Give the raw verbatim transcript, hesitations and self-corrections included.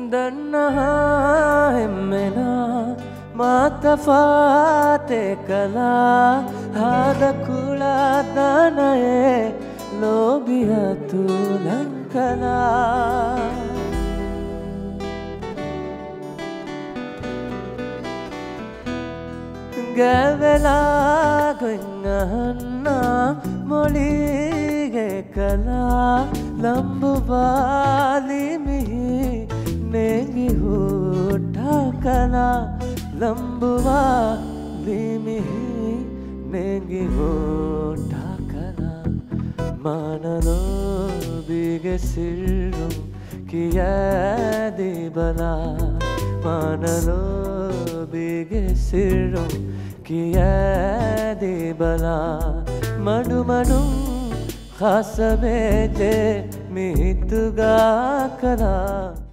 දන්නහා එම්මෙනා මාතෆාතේ කලා හාද කුලා දනයේ ලෝබියතු ලංකලා ගැවලා ගොන්නහන්නා මොලිගේ කලා ලම්බුවාලිමිහි නෙගි හුටා කලා ලම්බුවාලිමිහි නෙගි හුටා කලා මානලෝබිගේ සිල්රුම් කියාදී බලා මානලෝබිගේ සිල්රුම් කියාදී බලා මඩු මඩුම් खास बेजे मितुगा कला